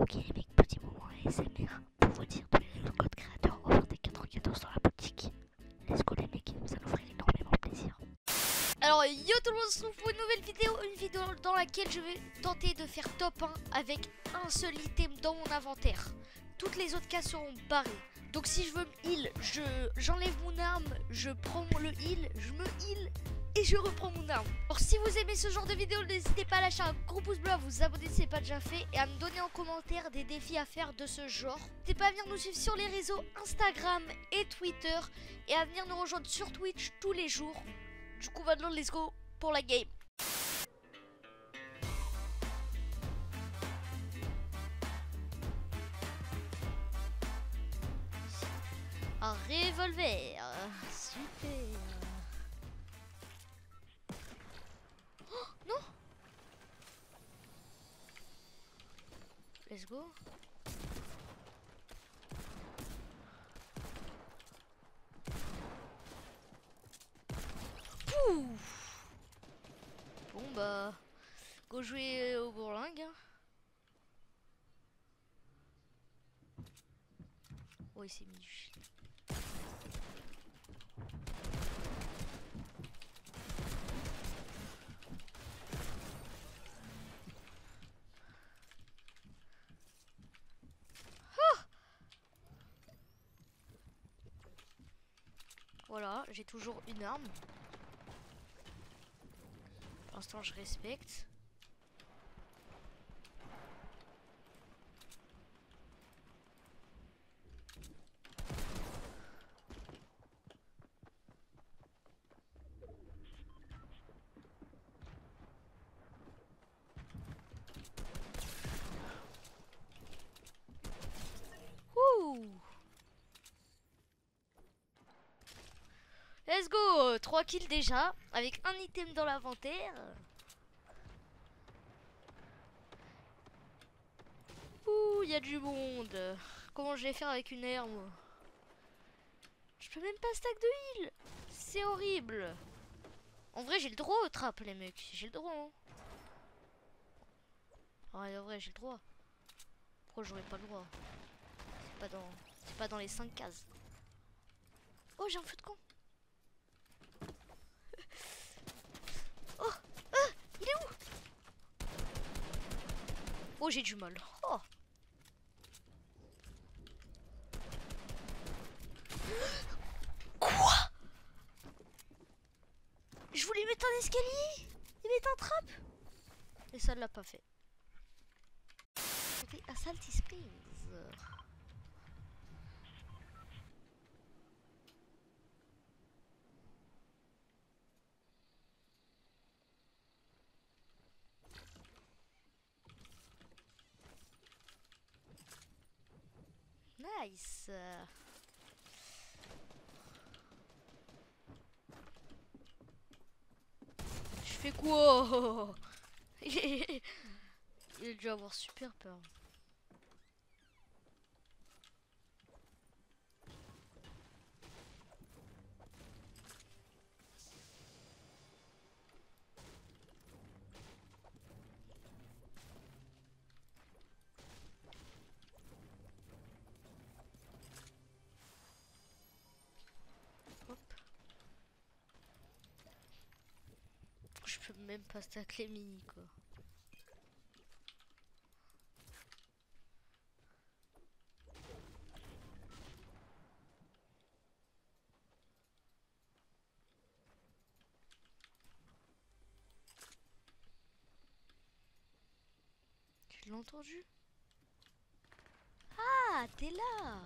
Ok les mecs, petit moment ASMR pour vous dire tous les codes créateurs offerts des 94 dans la boutique. Let's go les mecs, ça nous ferait énormément plaisir. Alors yo tout le monde, on se retrouve pour une nouvelle vidéo, dans laquelle je vais tenter de faire top 1 avec un seul item dans mon inventaire. Toutes les autres cases seront barrées. Donc si je veux me heal, j'enlève mon arme, je prends le heal, je me heal et je reprends mon arme. Alors si vous aimez ce genre de vidéo, n'hésitez pas à lâcher un gros pouce bleu, à vous abonner si ce n'est pas déjà fait et à me donner en commentaire des défis à faire de ce genre. N'hésitez pas à venir nous suivre sur les réseaux Instagram et Twitter et à venir nous rejoindre sur Twitch tous les jours. Du coup maintenant let's go pour la game. Un revolver, super. Oh non. Let's go. Pouf. Bon bah, go jouer au bourlingue. Hein. Oh il s'est mis du shit. Voilà, j'ai toujours une arme. Pour l'instant, je respecte. Ouh. Let's go, 3 kills déjà, avec un item dans l'inventaire. Ouh, il y a du monde. Comment je vais faire avec une arme? Je peux même pas stack de heal. C'est horrible. En vrai, j'ai le droit aux trappes, les mecs. J'ai le droit. Hein. Ouais, en vrai, j'ai le droit. Pourquoi j'aurais pas le droit? C'est pas dans les 5 cases. Oh, j'ai un feu de camp. Oh, ah, il est où? Oh, j'ai du mal. Oh. Quoi? Je voulais mettre un escalier et mettre un trappe. Et ça ne l'a pas fait. C'était à Salty Springs. Nice. Je fais quoi? Il a dû avoir super peur. Hop. Je peux même pas stack les mini quoi. Tu l'as entendu? Ah, t'es là.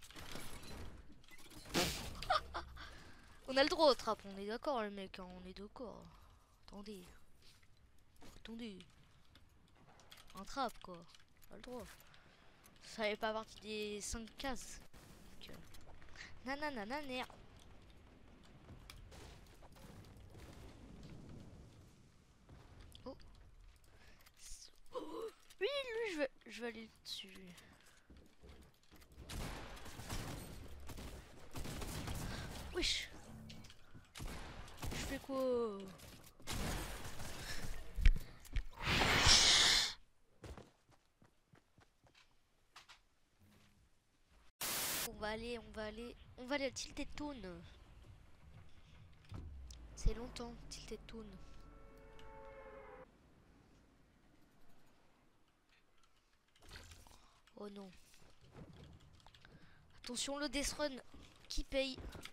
On a le droit au trap, on est d'accord les mecs, hein, on est d'accord. Attendez. Attendez. Un trap quoi. Pas le droit. Ça fait pas partie des 5 cases. Nanana merde. Oh. Oh. Oui, lui je vais aller dessus. Wesh. Je fais quoi? On va aller à Tilted Town. C'est longtemps, Tilted Town. Oh non. Attention, le Death Run qui paye.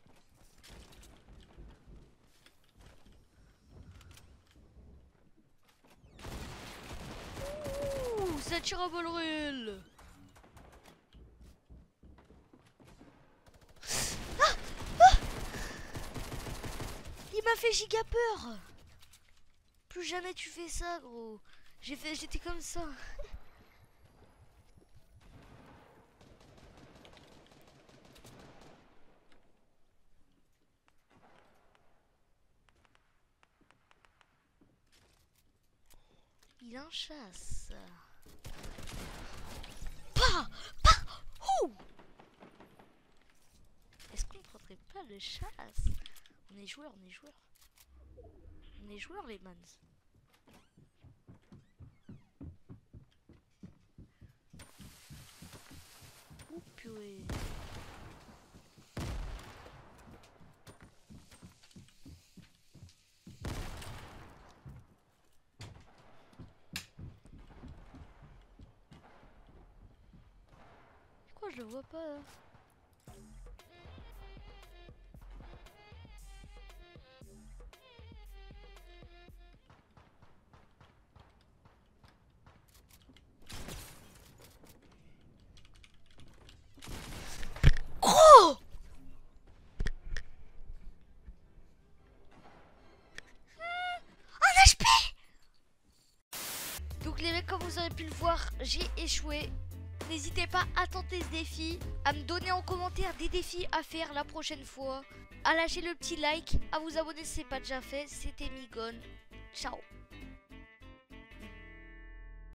Ouh, ça tire à balles réelles. Il m'a fait giga peur. Plus jamais tu fais ça, gros. J'étais comme ça. Il en chasse. Pas. Ouh. Est-ce qu'on ne prendrait pas le chasse? On est joueurs, on est joueurs. On est joueurs, les mans. Ouh, purée. Pourquoi je le vois pas là? Oh! Un HP! Donc les mecs, comme vous avez pu le voir, j'ai échoué. N'hésitez pas à tenter ce défi, à me donner en commentaire des défis à faire la prochaine fois, à lâcher le petit like, à vous abonner si ce n'est pas déjà fait. C'était Migone. Ciao.